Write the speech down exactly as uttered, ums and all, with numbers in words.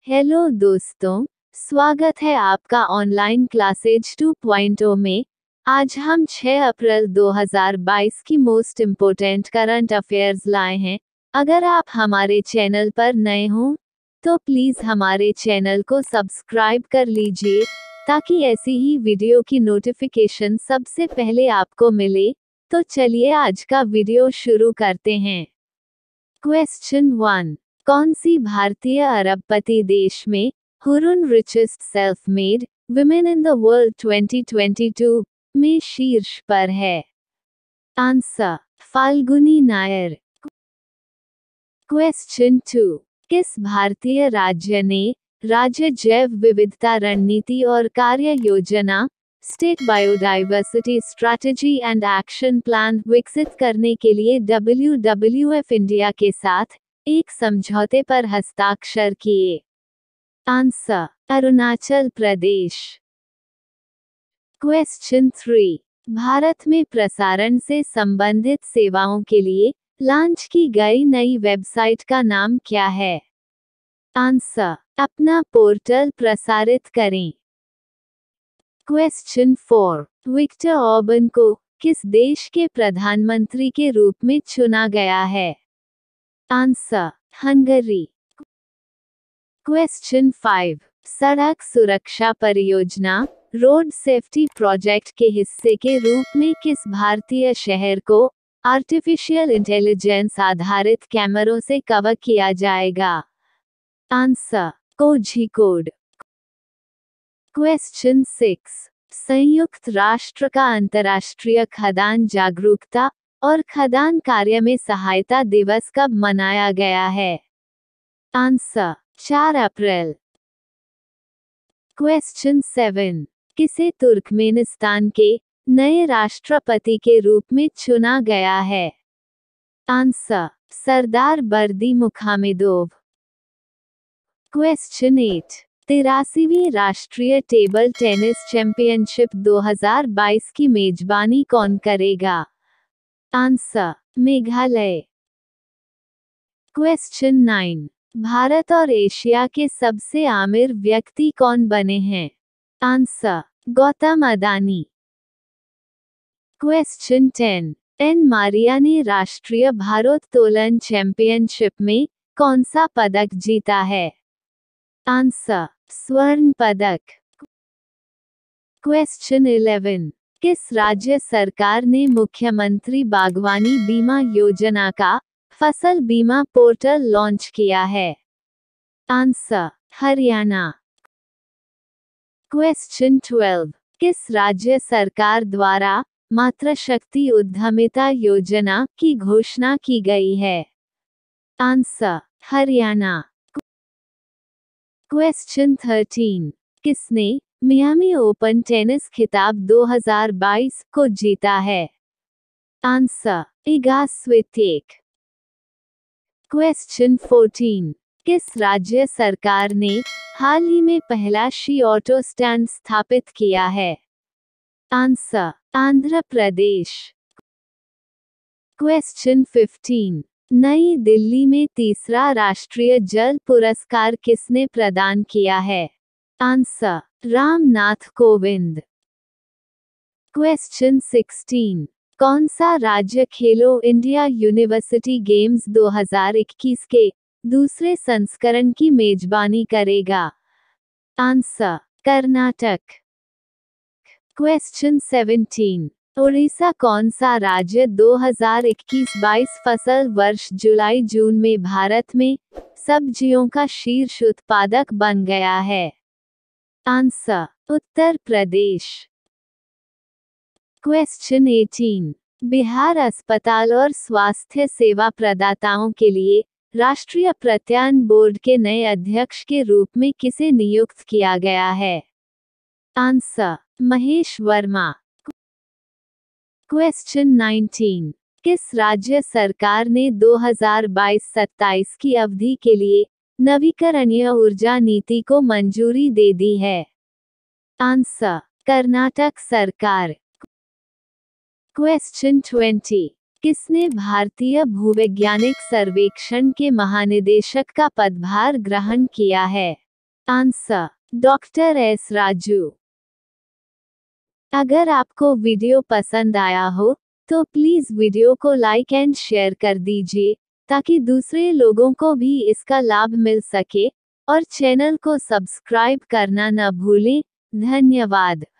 Hello दोस्तों, स्वागत है आपका online classes two point zero में। आज हम छह अप्रैल दो हज़ार बाईस की मोस्ट इम्पोर्टेंट करंट अफेयर्स लाए हैं। अगर आप हमारे चैनल पर नए हों तो प्लीज़ हमारे चैनल को सब्सक्राइब कर लीजिए ताकि ऐसी ही वीडियो की नोटिफिकेशन सबसे पहले आपको मिले। तो चलिए आज का वीडियो शुरू करते हैं। क्वेश्चन वन, कौन सी भारतीय अरबपति देश में Hurun richest self made women in the world twenty twenty two में शीर्ष पर है? Answer, Falguni Nayar. Question two, किस भारतीय राज्य ने राज्य जैव विविधता रणनीति और कार्य योजना state biodiversity strategy and action plan विकसित करने के लिए डब्ल्यू डब्ल्यू एफ इंडिया के साथ एक समझौते पर हस्ताक्षर किए? Answer, Arunachal Pradesh. Question three, Bharat में प्रसारण से संबंधित सेवाओं के लिए लॉन्च की गई नई वेबसाइट का नाम क्या है? आंसर, अपना पोर्टल प्रसारित करें। क्वेश्चन फोर, विक्टर ऑर्बन को किस देश के प्रधानमंत्री के रूप में चुना गया है? Answer, Hungary. क्वेश्चन फाइव, सड़क सुरक्षा परियोजना रोड सेफ्टी प्रोजेक्ट के हिस्से के रूप में किस भारतीय शहर को आर्टिफिशियल इंटेलिजेंस आधारित कैमरों से कवर किया जाएगा? आंसर, कोझिकोड। क्वेश्चन सिक्स, संयुक्त राष्ट्र का अंतर्राष्ट्रीय खदान जागरूकता और खदान कार्य में सहायता दिवस कब मनाया गया है? आंसर, चार अप्रैल। क्वेश्चन सेवन, किसे तुर्कमेनिस्तान के नए राष्ट्रपति के रूप में चुना गया है? Answer, Serdar Berdimuhamedow. Question eight, तिरासीवीं राष्ट्रीय टेबल टेनिस चैंपियनशिप दो हज़ार बाईस की मेजबानी कौन करेगा? Answer, Meghalaya. Question nine, Bharat और एशिया के सबसे आमिर व्यक्ति कौन बने हैं? Answer, Gautam Adani. Question ten, Ann Maria ने राष्ट्रीय भारोत्तोलन चैंपियनशिप में कौन सा पदक जीता है? आंसर, स्वर्ण पदक। क्वेश्चन इलेवन, किस राज्य सरकार ने मुख्यमंत्री बागवानी बीमा योजना का फसल बीमा पोर्टल लॉन्च किया है? आंसर, हरियाणा। क्वेश्चन ट्वेल्व, किस राज्य सरकार द्वारा मातृशक्ति उद्यमिता योजना की घोषणा की गई है? आंसर, हरियाणा। क्वेश्चन थर्टीन, किसने मियामी ओपन टेनिस खिताब दो हज़ार बाईस को जीता है? Answer, Iga Swiatek. Question fourteen, किस राज्य सरकार ने हाल ही में पहला शी ऑटो स्टैंड स्थापित किया है? Answer, Andhra Pradesh. Question fifteen, नई दिल्ली में तीसरा राष्ट्रीय जल पुरस्कार किसने प्रदान किया है? Answer, Ramnath Kovind. Question sixteen, कौन सा राज्य खेलो इंडिया यूनिवर्सिटी गेम्स दो हज़ार इक्कीस के दूसरे संस्करण की मेजबानी करेगा? Answer, Karnataka. Question seventeen, Odisha कौन सा राज्य दो हज़ार इक्कीस बाईस फसल वर्ष जुलाई जून में भारत में सब्जियों का शीर्ष उत्पादक बन गया है? Answer, Uttar Pradesh. Question eighteen, Bihar अस्पताल और स्वास्थ्य सेवा प्रदाताओं के लिए राष्ट्रीय प्रत्यायन बोर्ड के नए अध्यक्ष के रूप में किसे नियुक्त किया गया है? Answer, Mahesh Verma. Question nineteen, किस राज्य सरकार ने दो हज़ार बाईस सत्ताईस की अवधि के लिए नवीकरणीय ऊर्जा नीति को मंजूरी दे दी है? आंसर, कर्नाटक सरकार। क्वेश्चन ट्वेंटी, किसने भारतीय भूवैज्ञानिक सर्वेक्षण के महानिदेशक का पदभार ग्रहण किया है? आंसर, किसने भारतीय भूवैज्ञानिक सर्वेक्षण के महानिदेशक का पदभार ग्रहण किया है? Answer doctor S Raju. अगर आपको वीडियो पसंद आया हो तो प्लीज वीडियो को लाइक एंड शेयर कर दीजिए ताकि दूसरे लोगों को भी इसका लाभ मिल सके, और चैनल को सब्सक्राइब करना न भूलें। धन्यवाद।